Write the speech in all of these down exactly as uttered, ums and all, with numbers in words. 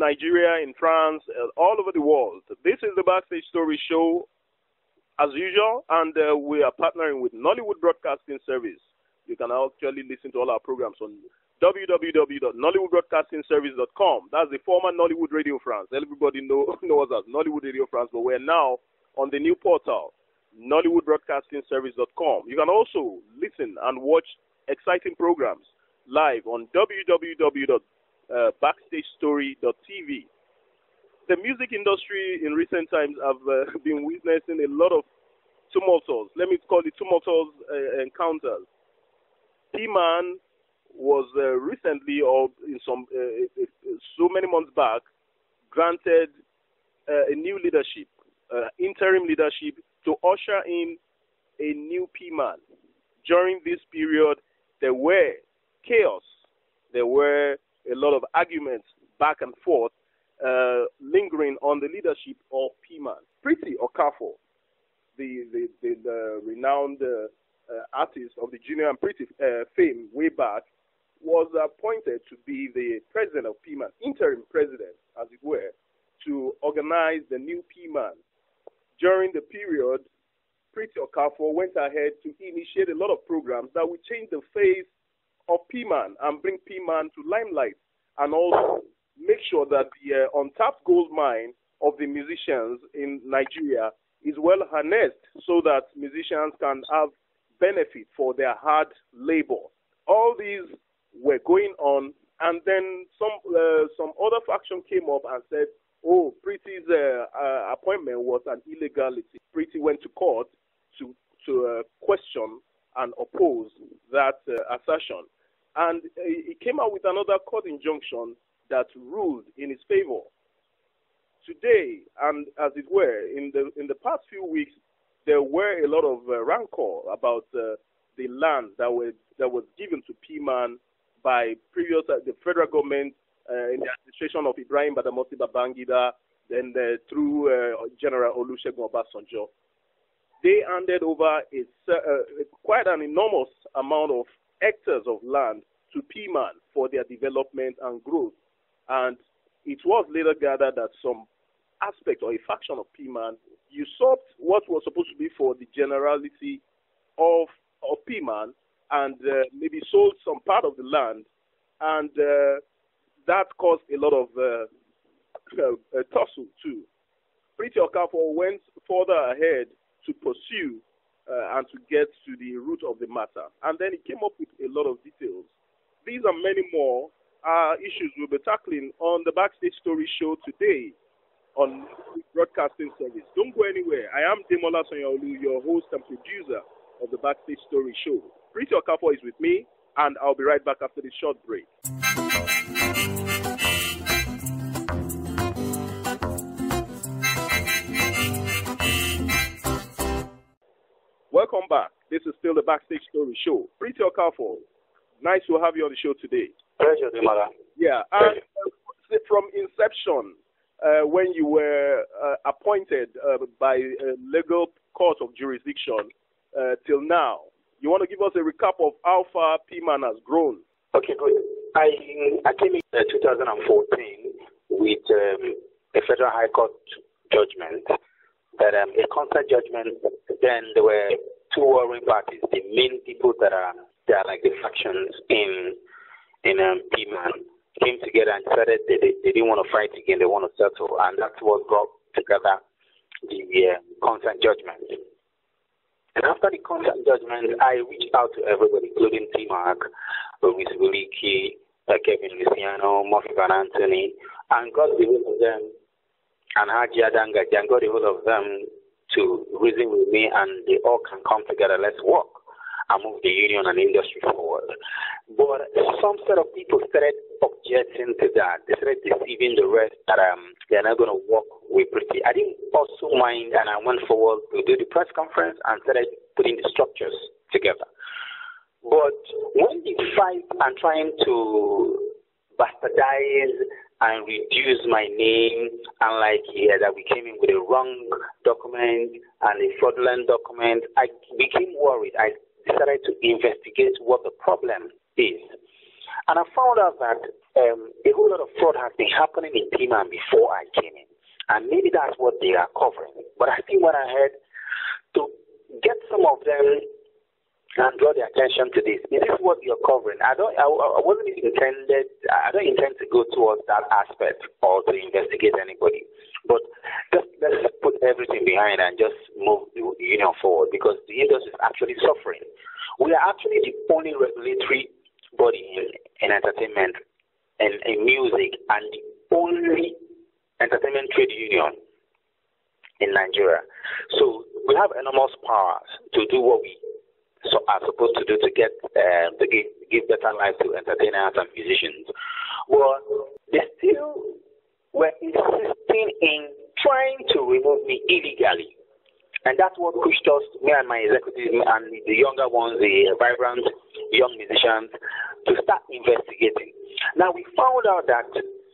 Nigeria, in France, uh, all over the world. This is the Backstage Story Show, as usual, and uh, we are partnering with Nollywood Broadcasting Service. You can actually listen to all our programs on w w w dot nollywood broadcasting service dot com. That's the former Nollywood Radio France. Everybody know, knows us as Nollywood Radio France, but we're now on the new portal, nollywood broadcasting service dot com. You can also listen and watch exciting programs live on w w w dot backstage story dot t v. The music industry in recent times have uh, been witnessing a lot of tumultuous, let me call it tumultuous uh, encounters. Pman was uh, recently, or in some uh, uh, so many months back, granted uh, a new leadership, uh, interim leadership, to usher in a new Pman. During this period, there were chaos. There were a lot of arguments back and forth, uh, lingering on the leadership of Pman. Pretty Okafor, the, the, the, the renowned uh, uh, artist of the Junior and Pretty uh, fame way back, was appointed to be the president of Pman, interim president, as it were, to organize the new Pman. During the period, Pretty Okafor went ahead to initiate a lot of programs that would change the face of Pman and bring Pman to limelight, and also make sure that the uh, untapped gold mine of the musicians in Nigeria is well harnessed so that musicians can have benefit for their hard labor. All these were going on, and then some uh, some other faction came up and said, oh, Pretty's uh, uh, appointment was an illegality. Pretty went to court to, to uh, question and oppose that uh, assertion. And uh, he came out with another court injunction that ruled in his favor. Today, and as it were, in the in the past few weeks, there were a lot of uh, rancor about uh, the land that were that was given to Pman by previous uh, the federal government uh, in the administration of Ibrahim Badamasi Babangida, then uh, through uh, General Olusegun Obasanjo. They handed over a, uh, quite an enormous amount of hectares of land to Pman for their development and growth. And it was later gathered that some aspect or a faction of Pman usurped what was supposed to be for the generality of, of Pman, and uh, maybe sold some part of the land, and uh, that caused a lot of uh, uh, tussle too. Pretty Okafor went further ahead to pursue uh, and to get to the root of the matter, and then he came up with a lot of details. These and many more are issues we'll be tackling on the Backstage Story Show today on Broadcasting Service. Don't go anywhere. I am Demola Sonyaolu, your host and producer of the Backstage Story Show. Pretty Okafor is with me, and I'll be right back after this short break. Welcome back. This is still the Backstage Story Show. Pretty Okafor, nice to have you on the show today. Pleasure, Demola. Yeah, and uh, from inception, uh, when you were uh, appointed uh, by a legal court of jurisdiction uh, till now, you want to give us a recap of how far Pman has grown? Okay, good. I, I came in uh, two thousand fourteen with um, a federal high court judgment, that um, a consent judgment. Then there were two warring parties, the main people that are, that are like the factions in in um, Pman, came together and decided they, they, they didn't want to fight again, they want to settle, and that's what brought together the uh, consent judgment. And after the consent judgment, I reached out to everybody, including T-Mark, Luis Wiliki, uh, Kevin Luciano, Murphy Van Anthony, and got the whole of them, and Haji Adanga, and got the whole of them to reason with me, and they all can come together, let's work and move the union and industry forward. But some set of people started objecting to that. They started deceiving the rest that um, they're not going to work with Pretty. I didn't also mind, and I went forward to do the press conference and started putting the structures together. But when they fight and trying to bastardize and reduce my name, and like yeah, that we came in with a wrong document and a fraudulent document, I became worried. I decided to investigate what the problem is. And I found out that um, a whole lot of fraud has been happening in Pman before I came in. And maybe that's what they are covering. But I think when I had to get some of them and draw their attention to this, is this what you're covering? I don't. I, I wasn't intended. I don't intend to go towards that aspect or to investigate anybody. But just let's put everything behind and just move the union forward, because the industry is actually suffering. We are actually the only regulatory body in, in entertainment and in music, and the only entertainment trade union in Nigeria. So we have enormous powers to do what we so are supposed to do to get uh, to give, give better life to entertainers and musicians. Well, they still were insisting in trying to remove me illegally. And that's what pushed us, me and my executives and the younger ones, the vibrant young musicians, to start investigating. Now, we found out that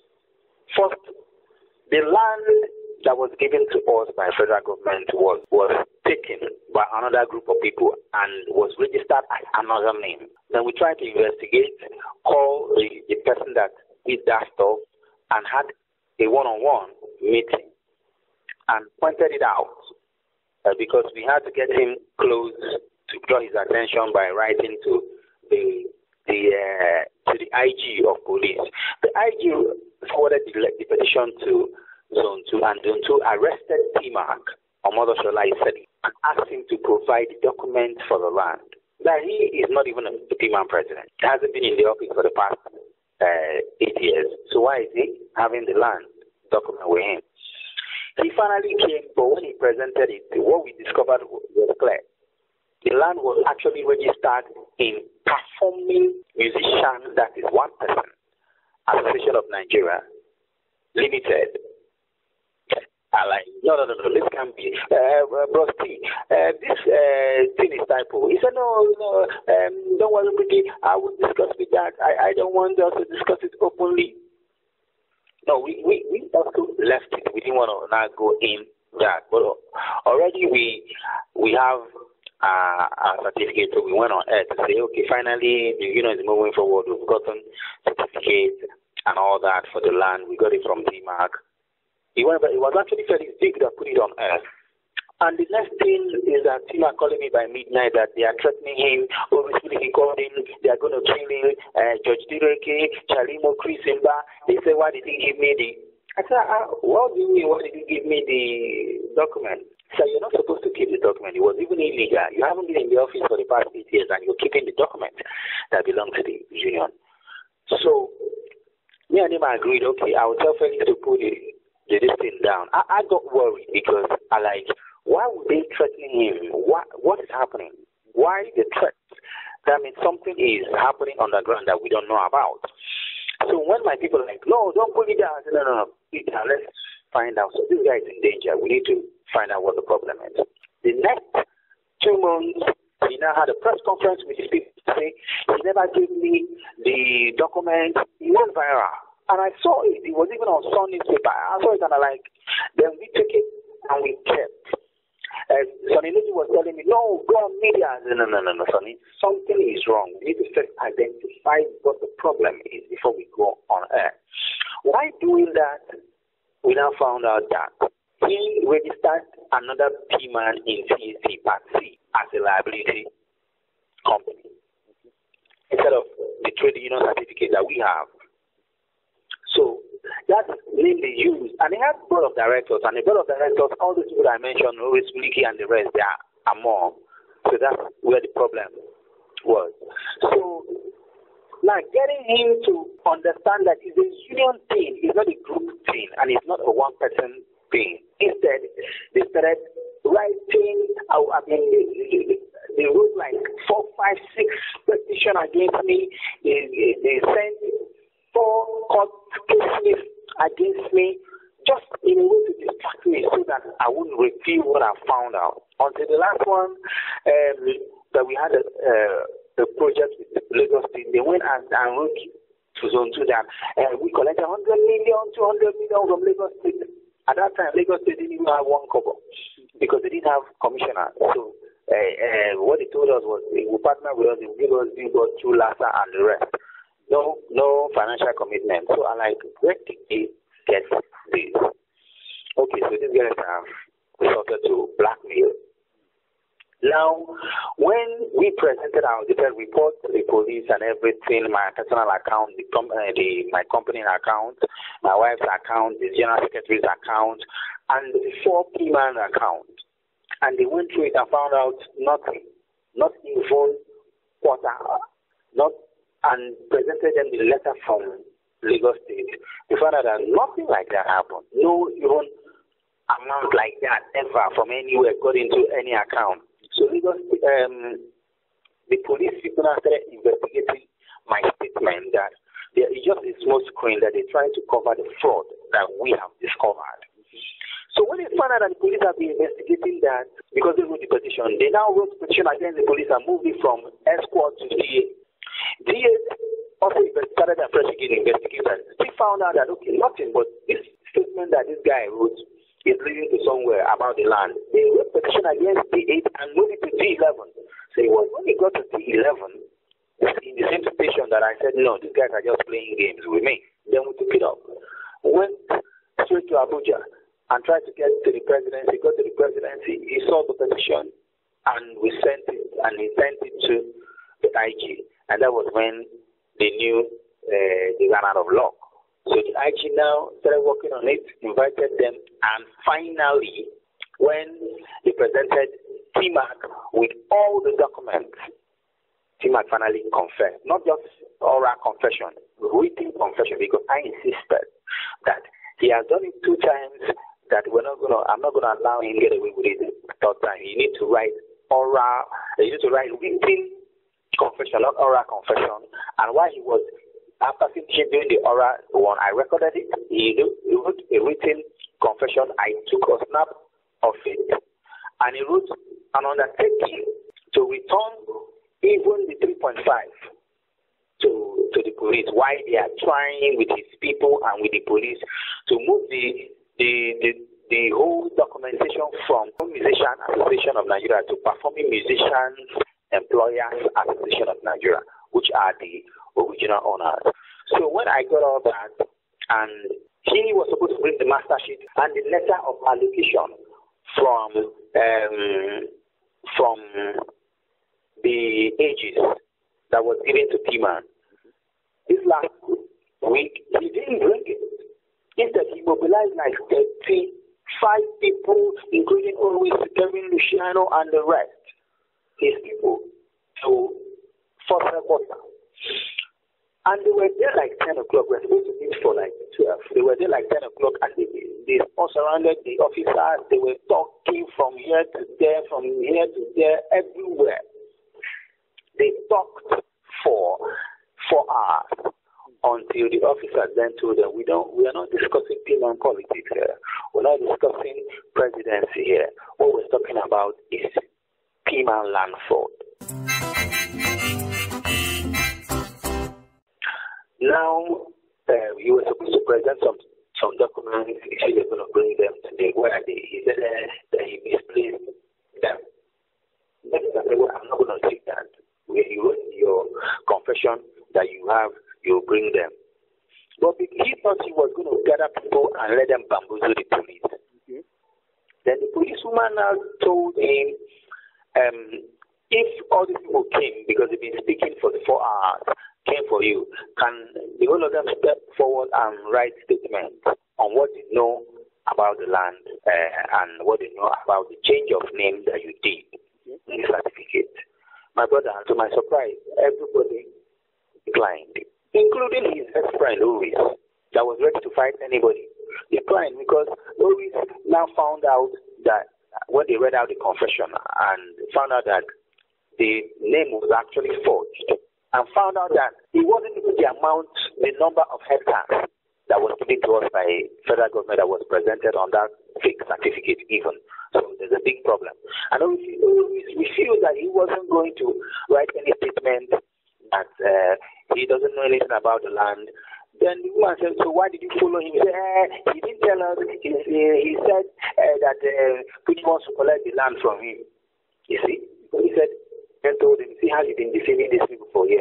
first, the land that was given to us by federal government was, was taken by another group of people and was registered as another name. Then we tried to investigate, call the, the person that did that stuff, and had a one-on-one meeting and pointed it out. Uh, because we had to get him close to draw his attention by writing to the the uh, to the I G of police. The I G forwarded the, the petition to Zone Two, and Zone Two arrested Pman Omodoshola Isedi and asked him to provide documents for the land. Now, he is not even a Pman president. He hasn't been in the office for the past uh, eight years. So why is he having the land document with him? He finally came, but when he presented it, what we discovered was clear. The land was actually registered in Performing Musicians, that is one person, Association of Nigeria, Limited. I like, no, no, no, no, this can be, uh, Bros T, uh, this uh, thing is typo. He said, no, no, um, don't worry, Pretty, I will discuss with that. I, I don't want us to discuss it openly. No, we, we, we also left it. We didn't want to not go in that. But already we we have uh, a certificate, so we went on air to say, okay, finally the union is moving forward. We've gotten certificate and all that for the land. We got it from Pman. It was actually fairly big that put it on air. And the next thing is that Pman calling me by midnight that they are threatening him. Obviously, he called him. They are going to kill him. Uh, George Direke, Charimo, Chris Simba. They say, why did he give me the... I said, uh, what do you mean, why did you give me the document? So you're not supposed to keep the document. It was even illegal. You haven't been in the office for the past eight years and you're keeping the document that belongs to the union. So me and him agreed, okay, I will tell Felix to put the, the, this thing down. I, I got worried because I like... Why would they threaten him? What, what is happening? Why the threat? That means something is happening underground that we don't know about. So when my people are like, no, don't put it down. No, no, no. Let's find out. So this guy is in danger. We need to find out what the problem is. The next two months, he now had a press conference with his people to say, he never gave me the document. He went viral. And I saw it. It was even on Sunday's paper. I saw it and I like, then we took it and we kept. Uh, Sonny Lizzie was telling me, no, go on media. No, no, no, no, no, Sonny. Something is wrong. We need to first identify what the problem is before we go on air. Why doing that? We now found out that he registered another Pman in T C Part C as a liability company instead of the trade union certificate that we have. So that's mainly used. And they have board of directors, and the board of directors, all those people I mentioned, Maurice Muliki and the rest, they are, are more. So that's where the problem was. So now getting him to understand that it's a union thing, it's not a group thing, and it's not a one-person thing. Instead, they started writing, I mean, they, they wrote like four, five, six petitions against me. They, they, they sent four court cases against me, just in a way to distract me so that I wouldn't reveal what I found out. Until the last one, um, that we had a, uh, a project with Lagos State, they went and, and wrote to Zone two that uh, we collected one hundred million, two hundred million from Lagos State. At that time, Lagos State didn't even have one kobo because they didn't have commissioner. So uh, uh, what they told us was they would partner with us, they would give us billboards through LASA and the rest. no, no financial commitment. So I'm like, where did they get this? Okay, so these guys have resorted to blackmail. Now, when we presented our detailed report to the police and everything, my personal account, the, com- uh, the my company account, my wife's account, the general secretary's account, and the four Pman account, and they went through it and found out nothing, not even quarter, not, and presented them the letter from Lagos State. They found out that nothing like that happened. No even amount like that ever from anywhere got into any account. So Lagos, um, the police people now started investigating my statement that there is just a small screen that they try to cover the fraud that we have discovered. So when they found out that the police have been investigating that, because they wrote the petition, they now wrote the petition against the police and moved it from escort to D A. D A also started afresh again investigating. They found out that, okay, nothing but this statement that this guy wrote is leading to somewhere about the land. They wrote petition against D eight and moved it to D eleven. So it was when we got to D eleven, in the same station that I said, no, these guys are just playing games with me. Then we took it up. Went straight to Abuja and tried to get to the presidency. Got to the presidency, he saw the petition and we sent it, and he sent it to the I G. And that was when they knew uh, they ran out of luck. So the I G now started working on it, invited them, and finally, when they presented T MAC with all the documents, T MAC finally confessed, not just oral confession, written confession, because I insisted that he has done it two times, that we're not gonna, I'm not gonna allow him to get away with it the third time. You need to write oral, you need to write written confession, not oral confession. And while he was after finishing doing the oral one, I recorded it. He wrote a written confession. I took a snap of it. And he wrote an undertaking to return even the three point five to, to the police, while they are trying with his people and with the police to move the the, the, the whole documentation from Musician Association of Nigeria to Performing Musicians Employers Association of Nigeria, which are the original owners. So when I got all that, and he was supposed to bring the master sheet and the letter of allocation from um, from the ages that was given to Pman. This last week, he didn't bring it. Instead, he mobilized like thirty-five people, including always Kevin Luciano and the rest, his people, to force a quarter. And they were there like ten o'clock. We were supposed to meet for like twelve. They were there like ten o'clock, and they, they all surrounded the officers. They were talking from here to there, from here to there, everywhere. They talked for four hours until the officers then told them, we don't, we are not discussing Pman politics here. We're not discussing presidency here. What we're talking about is Pman land fraud. Now, uh, he was supposed to present some some documents. He said they're going to bring them today. Where are they? He said uh, that he misplaced them. Next, I said, well, I'm not going to take that. When you wrote your confession that you have, you bring them. But he thought he was going to gather people and let them bamboozle the police. Mm-hmm. Then the policewoman now told him, um, if all these people came, because they've been speaking for the four hours, came for you, can the whole of them step forward and write statements on what they know about the land uh, and what they know about the change of name that you did in the certificate? My brother, to my surprise, everybody declined, including his best friend, Louis, that was ready to fight anybody. Declined because Louis now found out that when they read out the confession and found out that the name was actually forged, and found out that it wasn't even the amount, the number of hectares that was given to us by federal government that was presented on that fake certificate even. So there's a big problem. And we, we feel that he wasn't going to write any statement that uh, he doesn't know anything about the land. Then the woman said, so why did you follow him? He said, eh, he didn't tell us. He, he said uh, that uh, Pretty wants to collect the land from him. You see? So he said, and told him, see how you've been deceiving these people for years.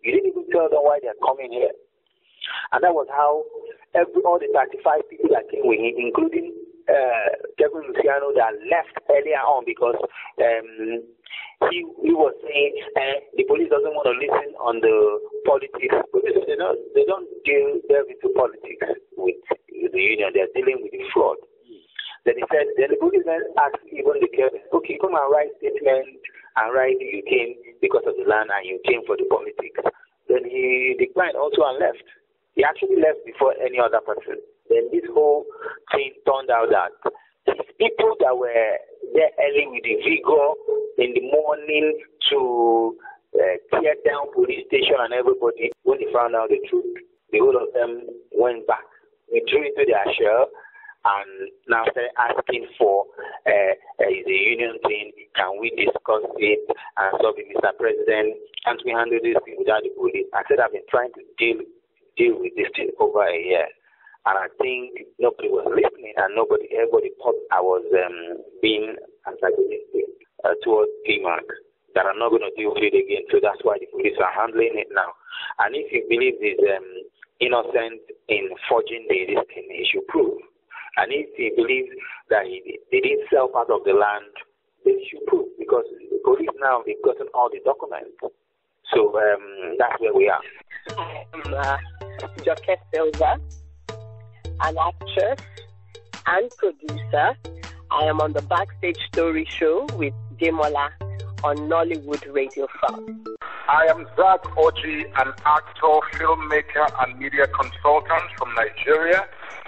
You didn't even tell them why they're coming here. And that was how every all the thirty-five people that came with him, including uh, Kevin Luciano, that left earlier on because um, he he was saying uh, the police doesn't want to listen on the politics. Police, they don't they don't deal delve into politics with, with the union. They're dealing with the fraud. Then he said, then the policeman asked even the Kevin, okay, come and write statement and write you came because of the land and you came for the politics. Then he declined also and left. He actually left before any other person. Then this whole thing turned out that these people that were there early with the vigor in the morning to uh, tear down police station and everybody, when they found out the truth, the whole of them went back, withdrew into their shell, and now they're asking for uh, uh, the union thing. Can we discuss it? And so, Mister President, can't we handle this thing without the police? I said I've been trying to deal deal with this thing over a year, and I think nobody was listening, and nobody, everybody thought I was um, being antagonistic uh, towards Pman, that I'm not going to deal with it again. So that's why the police are handling it now. And if you believe he's um, innocent in forging the this thing, he should prove. And if he believes that he, he didn't sell part of the land, they should prove, because the police now, they've gotten all the documents. So um, that's where we are. I'm uh, Joke Silva, an actress and producer. I am on the Backstage Story Show with Demola on Nollywood Radio France. I am Zach Oji, an actor, filmmaker, and media consultant from Nigeria.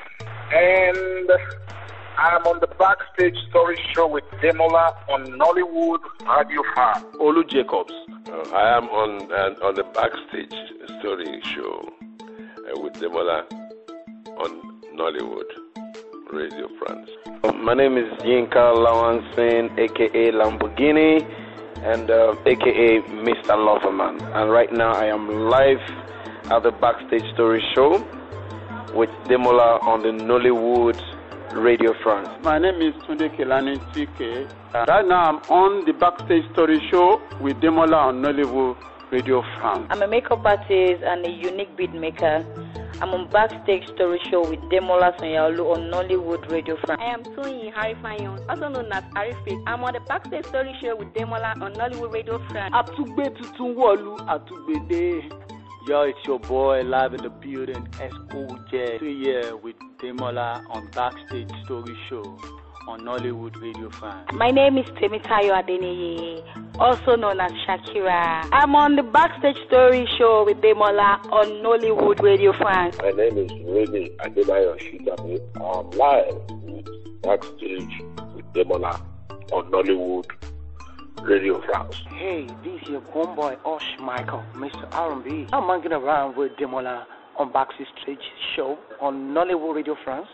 And I'm on the Backstage Story Show with Demola on Nollywood Radio France. Olu Jacobs. Uh, I am on uh, on the Backstage Story Show uh, with Demola on Nollywood Radio France. My name is Yinka Lawansin, aka Lamborghini, and uh, aka Mister Loverman. And right now I am live at the Backstage Story Show with Demola on the Nollywood Radio France. My name is Tunde Kelani T K. Uh, right now I'm on the Backstage Story Show with Demola on Nollywood Radio France. I'm a makeup artist and a unique beat maker. I'm on Backstage Story Show with Demola Sonyaolu on Nollywood Radio France. I am Toyin Harifayon, also known as Arifik. I'm on the Backstage Story Show with Demola on Nollywood Radio France. Atugbe Tutunwolu Atugbede. Yo, it's your boy live in the building, S O J. Here with Demola on Backstage Story Show on Nollywood Radio France. My name is Temitayo Adeneye, also known as Shakira. I'm on the Backstage Story Show with Demola on Nollywood Radio France. My name is Remy Adebayo Shitabe. I'm live with Backstage with Demola on Nollywood Radio France. Hey, this is your homeboy Osh Michael, Mister R and B. I'm hanging around with Demola on Backstage Show on Nollywood Radio France.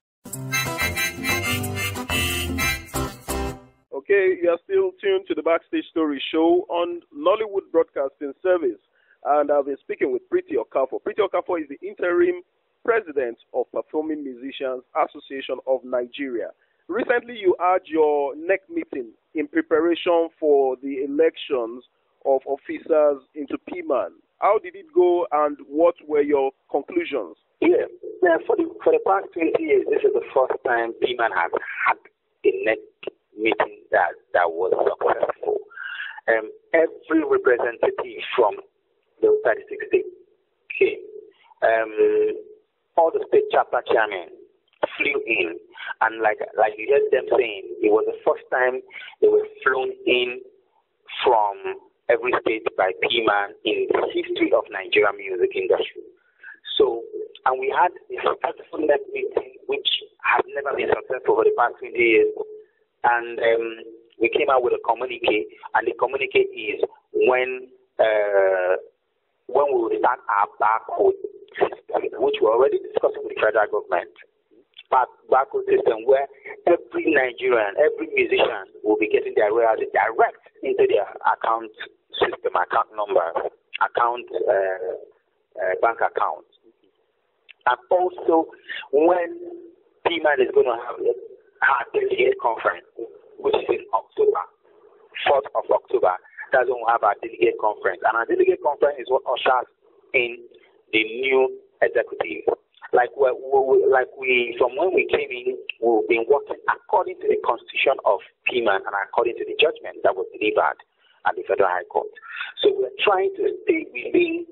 Okay, you are still tuned to the Backstage Story Show on Nollywood Broadcasting Service, and I've been speaking with Pretty Okafor. Pretty Okafor is the interim president of Performing Musicians Association of Nigeria. Recently, you had your N E C meeting in preparation for the elections of officers into Pman. How did it go, and what were your conclusions? Yeah, yeah for the for the past twenty years, this is the first time Pman has had a N E C meeting that, that was successful. Um, every representative from the thirty-six states came. Um, all the state chapter chairmen flew in, and like like you heard them saying, it was the first time they were flown in from every state by Pman in the history of Nigerian music industry. So, and we had a successful N E C meeting which has never been successful for the past twenty years. And um, we came out with a communique, and the communique is when uh, when we will start our barcode system, which we're already discussing with the federal government. Back, barcode system where every Nigerian, every musician will be getting their royalties direct into their account system, account number, account, uh, uh, bank account. And also when Pman is going to have our delegate conference, which is in October, fourth of October. That's when we have our delegate conference. And our delegate conference is what ushers in the new executive. Like we, we, like we, from when we came in, we've been working according to the constitution of Pman and according to the judgment that was delivered at the Federal High Court. So we're trying to stay within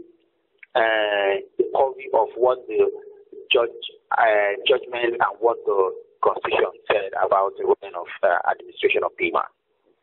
uh, the purview of what the judge uh, judgment and what the constitution said about the running of uh, administration of Pman.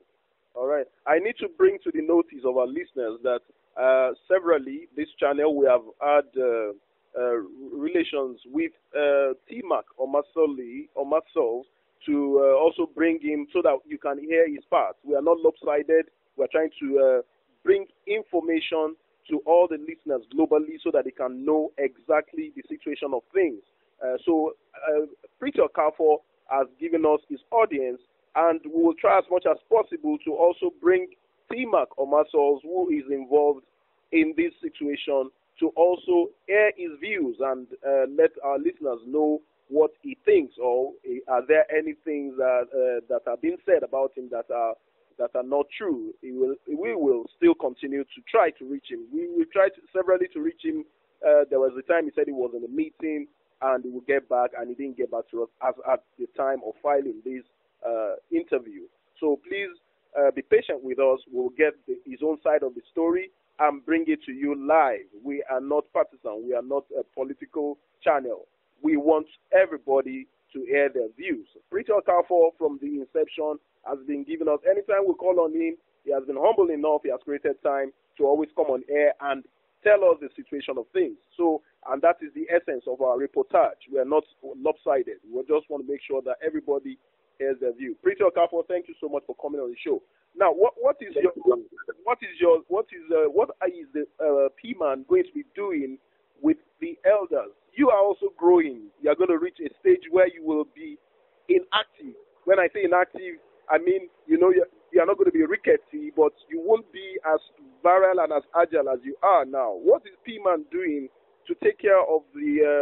All right. I need to bring to the notice of our listeners that uh, severally this channel we have had. Uh, Uh, relations with uh, T-Mac or Masoli or Masol to uh, also bring him so that you can hear his parts. We are not lopsided. We are trying to uh, bring information to all the listeners globally so that they can know exactly the situation of things. Uh, so uh, Pretty Okafor has given us his audience, and we will try as much as possible to also bring T-Mac or Masol, who is involved in this situation, to also air his views and uh, let our listeners know what he thinks, or uh, are there any things that uh, that have been said about him that are that are not true. He will, we will still continue to try to reach him. We will try to, severally to reach him. Uh, there was a time he said he was in a meeting and he would get back, and he didn't get back to us as at the time of filing this uh, interview. So please uh, be patient with us. We'll get the, his own side of the story and bring it to you live. We are not partisan. We are not a political channel. We want everybody to air their views. Pretty Okafor from the inception has been giving us, anytime we call on him, he has been humble enough, he has created time to always come on air and tell us the situation of things. So, and that is the essence of our reportage. We are not lopsided. We just want to make sure that everybody airs their view. Pretty Okafor, thank you so much for coming on the show. Now, what what is your what is your what is uh, what is the uh, Pman going to be doing with the elders? You are also growing. You are going to reach a stage where you will be inactive. When I say inactive, I mean you know you're, you are not going to be rickety, but you won't be as viral and as agile as you are now. What is Pman doing to take care of the uh,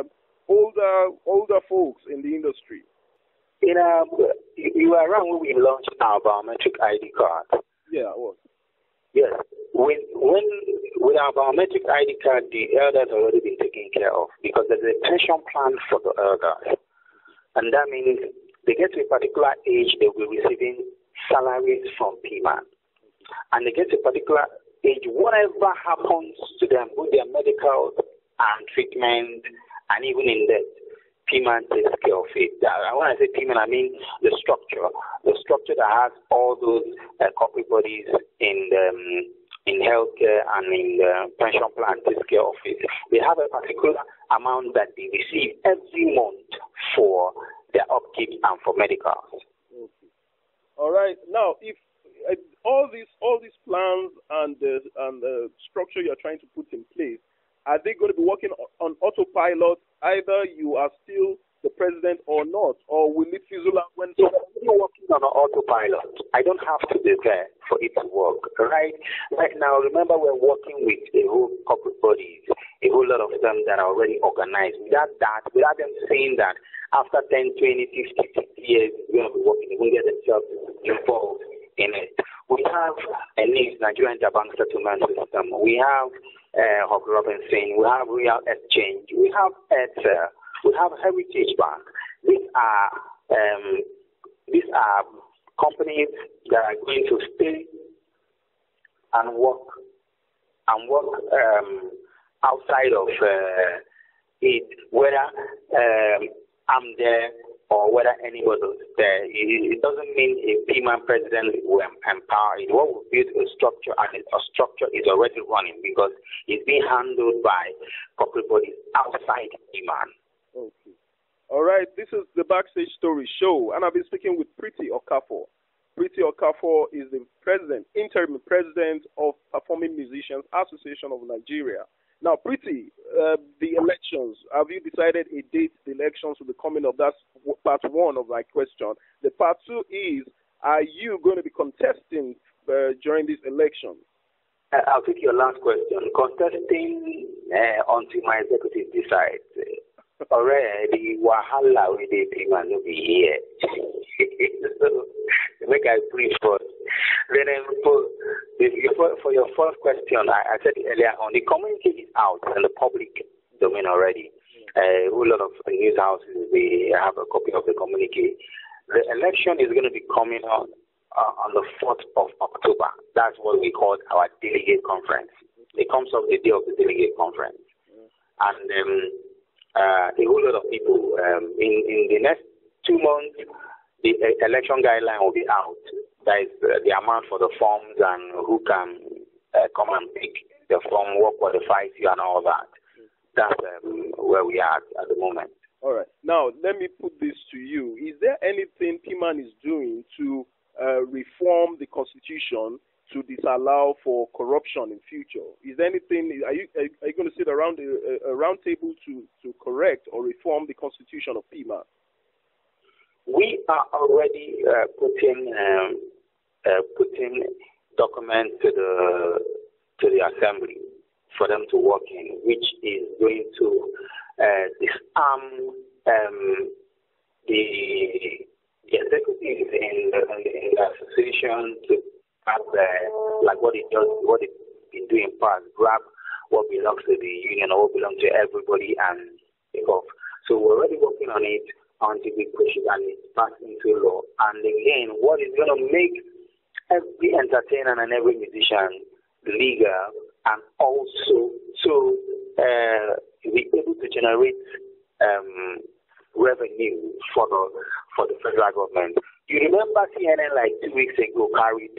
older older folks in the industry? You know, you were around when we launched our biometric I D card. Yeah, I was. Yes. When, when, with our biometric I D card, the elders have already been taken care of because there's a pension plan for the elders. And that means they get to a particular age, they will be receiving salaries from Pman. And they get to a particular age, whatever happens to them, with their medical and treatment and even in death, Pman takes care of it. When I say Pman, I mean the structure. The structure that has all those uh, corporate bodies in the, um, in healthcare and in the pension plan takes care of it. They have a particular amount that they receive every month for their upkeep and for medicals. Okay. All right. Now, if uh, all these all these plans and uh, and the structure you're trying to put in place, are they going to be working on autopilot? Either you are still the president or not, or will it fizzle out when you're working on an autopilot? I don't have to be there for it to work, right? Right now, remember we're working with a whole corporate bodies, a whole lot of them that are already organized. Without that, without them saying that after ten, twenty, fifty, sixty years, we're going to be working, they're going to get themselves involved in it. We have a N I S, Nigerian Interbank Settlement System. We have uh, Hog Robinson. We have Real Exchange. We have Airtel. We have Heritage Bank. These are um, these are companies that are going to stay and work and work um, outside of uh, it, whether um, I'm there or whether anybody is there. It, it doesn't mean a Pman president will empower it. What will build a structure, and a structure is already running because it's being handled by corporate bodies outside Pman. Okay. All right, this is the Backstage Story Show, and I've been speaking with Pretty Okafor. Pretty Okafor is the president, interim president of Performing Musicians Association of Nigeria. Now, Pretty, uh, the elections, have you decided a date the elections will be coming up? That's part one of my question. The part two is, are you going to be contesting uh, during this election? Uh, I'll take your last question. Contesting uh, until my executive decides. Already, wahala with the Pman will be here. So, make I brief first. Then um, for, the, for your first question, I, I said earlier on, the communique is out in the public domain already. Uh, a whole lot of news houses, they have a copy of the communique. The election is going to be coming on uh, on the fourth of October. That's what we call our delegate conference. It comes up the day of the delegate conference. And um, uh, a whole lot of people, um, in, in the next two months, the uh, election guideline will be out. That is uh, the amount for the forms and who can uh, come and pick the form, what qualifies you and all that. That's um, where we are at, at the moment. All right. Now, let me put this to you. Is there anything Pman is doing to uh, reform the Constitution to disallow for corruption in future? Is there anything, are you, are you going to sit around a, a round table to, to correct or reform the Constitution of Pman? We are already uh, putting um, uh, putting documents to the to the Assembly for them to work in, which is going to uh, disarm um, the, the executives in the, in the association to have uh, like what it does, what it's been doing past, grab what belongs to the union or what belongs to everybody and take off. So we're already working on it until we push it and it's passed into law. And again, what is going to make every entertainer and every musician legal and also so uh, be able to generate um, revenue for the for the federal government. You remember C N N like two weeks ago carried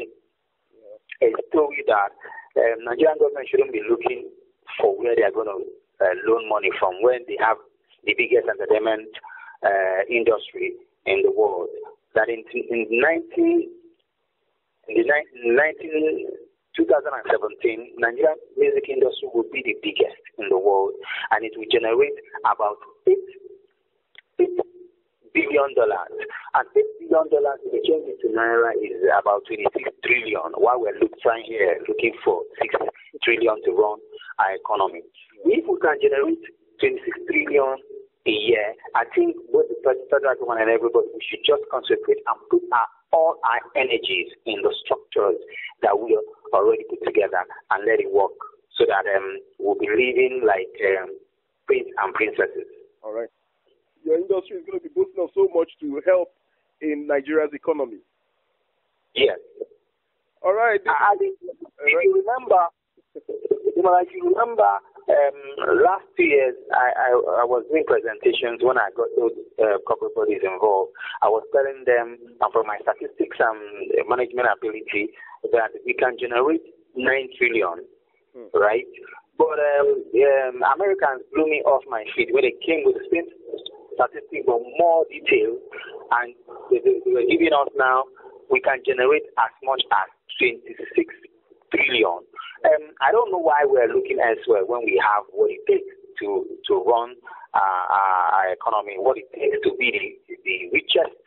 a story that um, Nigerian government shouldn't be looking for where they are going to uh, loan money from when they have the biggest entertainment uh, industry in the world. That in, in nineteen in the nineteen twenty seventeen, Nigerian music industry will be the biggest in the world, and it will generate about eight, eight billion dollars. And eight billion dollars, if we change it to naira, is about twenty-six trillion. While we're look, trying here looking for six trillion to run our economy. If we can generate twenty-six trillion a year, I think both the federal government and everybody, we should just concentrate and put our, all our energies in the structures that we have already put together and let it work so that um, we'll be living like um, prince and princesses. All right. Your industry is going to be boosting up so much to help in Nigeria's economy. Yes. All right. I, I think, if right. you remember, you know, if you remember, um, last two years I, I, I was doing presentations when I got those uh, corporate bodies involved. I was telling them, and from my statistics and management ability, that we can generate nine trillion, hmm. right? But um, um, Americans blew me off my feet when they came with the same statistics but more detail, and they, they, they were giving us now we can generate as much as twenty-six trillion. Um, I don't know why we're looking elsewhere when we have what it takes to to run uh, our economy, what it takes to be the, the richest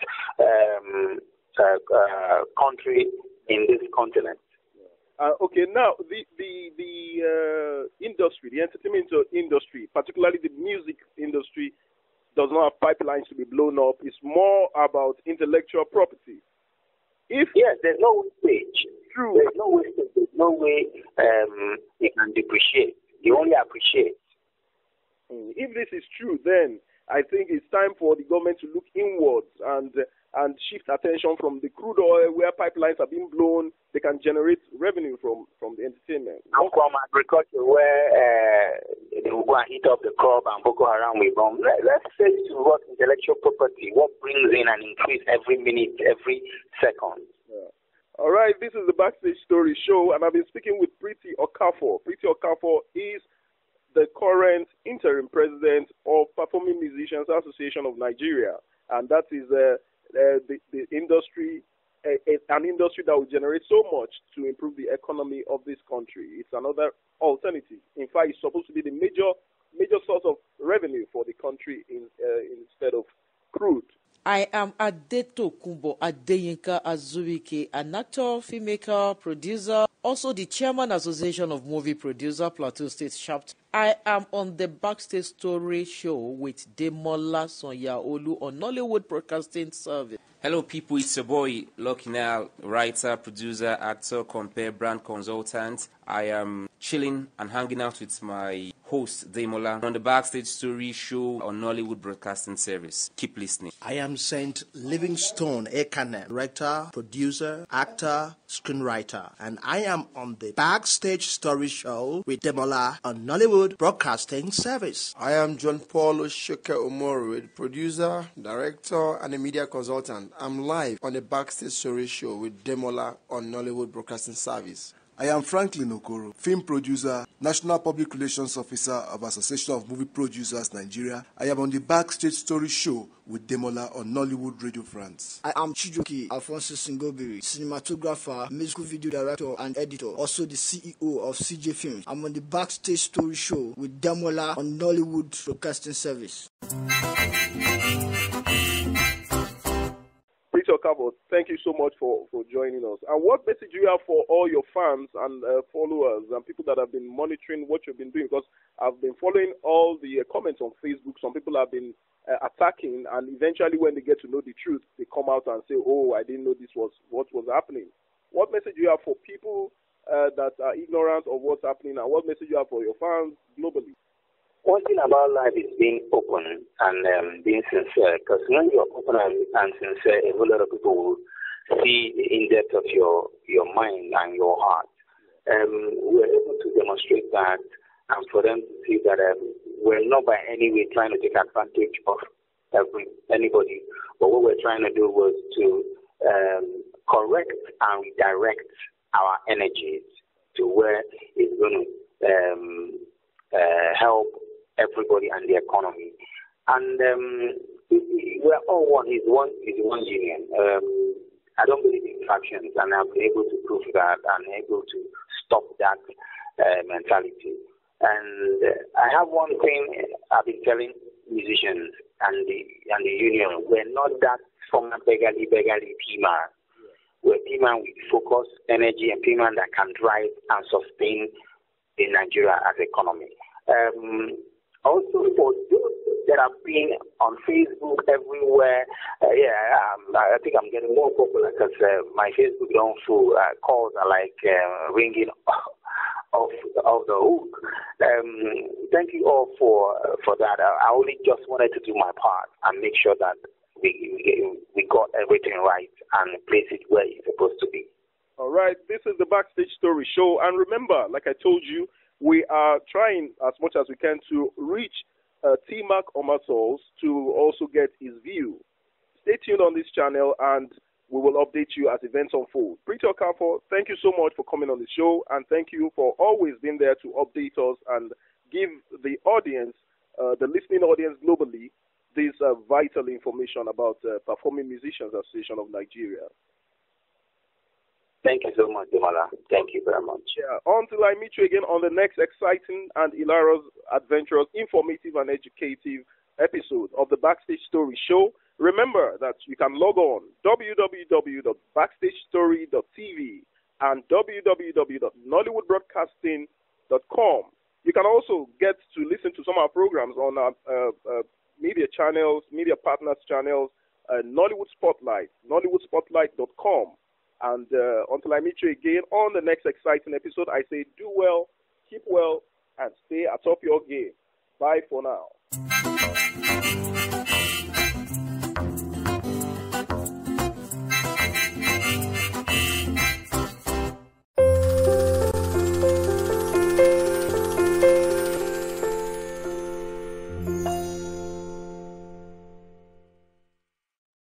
um, uh, uh, country in this continent. Uh, okay, now the the the uh, industry, the entertainment industry, particularly the music industry, does not have pipelines to be blown up. It's more about intellectual property. If yes, there's no wastage. True. There's no wastage. There's no way um, it can depreciate. You only appreciate. If this is true, then I think it's time for the government to look inwards and uh, and shift attention from the crude oil where pipelines are being blown. They can generate revenue from, from the entertainment. And from agriculture where uh, they will go and eat up the crop and Boko Haram will bomb. Let, let's face to what intellectual property, what brings in an increase every minute, every second. Yeah. All right, this is the Backstage Story Show, and I've been speaking with Pretty Okafor. Pretty Okafor is the current interim president of Performing Musicians Association of Nigeria, and that is uh, uh, the, the industry, uh, an industry that will generate so much to improve the economy of this country. It's another alternative. In fact, it's supposed to be the major major source of revenue for the country in, uh, instead of crude. I am Adeto Kumbo Adeyinka Azubike, an actor, filmmaker, producer, also the chairman Association of Movie Producer, Plateau State Chapter. I am on the Backstage Story Show with Demola Sonyaolu on Nollywood Broadcasting Service. Hello people, it's your boy Lokinal, writer, producer, actor, compare, brand consultant. I am chilling and hanging out with my host Demola on the Backstage Story Show on Nollywood Broadcasting Service. Keep listening. I am Saint Livingstone Ekane, writer, producer, actor, screenwriter, and I am on the Backstage Story Show with Demola on Nollywood Broadcasting Service. I am John Paul Oshoke Omoru, producer, director, and a media consultant. I'm live on the Backstage Story Show with Demola on Nollywood Broadcasting Service. I am Franklin Okoro, film producer, National Public Relations Officer of Association of Movie Producers Nigeria. I am on the Backstage Story Show with Demola on Nollywood Radio France. I am Chijoki Alfonso Singobiri, cinematographer, musical video director and editor, also the C E O of C J Films. I'm on the Backstage Story Show with Demola on Nollywood Broadcasting Service. Pretty Okafor, thank you so much for, for joining us. And what message do you have for all your fans and uh, followers and people that have been monitoring what you've been doing? Because I've been following all the uh, comments on Facebook. Some people have been uh, attacking, and eventually when they get to know the truth, they come out and say, oh, I didn't know this was what was happening. What message do you have for people uh, that are ignorant of what's happening, and what message do you have for your fans globally? One thing about life is being open and um, being sincere, because when you're open and, and sincere, a whole lot of people will see the in-depth of your, your mind and your heart. Um, we're able to demonstrate that, and for them to see that um, we're not by any way trying to take advantage of every, anybody, but what we're trying to do was to um, correct and redirect our energies to where it's going to um, uh, help everybody and the economy. And um, we're all one, is one, is one union. Um, I don't believe in factions, and I've been able to prove that and able to stop that uh, mentality. And uh, I have one thing I've been telling musicians and the and the union: we're not that former beggarly, beggarly Pman. We're Pman with focus, energy, and Pman that can drive and sustain the Nigeria as economy. Um, Also, for those that have been on Facebook everywhere, uh, yeah, um, I think I'm getting more popular because uh, my Facebook don't full uh, calls are like uh, ringing off of the hook. Um, thank you all for uh, for that. I, I only just wanted to do my part and make sure that we we, we got everything right and place it where it's supposed to be. All right, this is the Backstage Story Show, and remember, like I told you, we are trying as much as we can to reach uh, T-Mac Omasols to also get his view. Stay tuned on this channel, and we will update you as events unfold. Pretty Okafor, thank you so much for coming on the show, and thank you for always being there to update us and give the audience, uh, the listening audience globally, this uh, vital information about uh, Performing Musicians Association of Nigeria. Thank you so much, Demola. Thank you very much. Yeah. Until I meet you again on the next exciting and hilarious, adventurous, informative, and educative episode of the Backstage Story Show, remember that you can log on w w w dot backstage story dot t v and w w w dot nollywood broadcasting dot com. You can also get to listen to some of our programs on our uh, uh, media channels, media partners channels, uh, Nollywood Spotlight, nollywood spotlight dot com. And uh, until I meet you again on the next exciting episode, I say do well, keep well, and stay atop your game. Bye for now.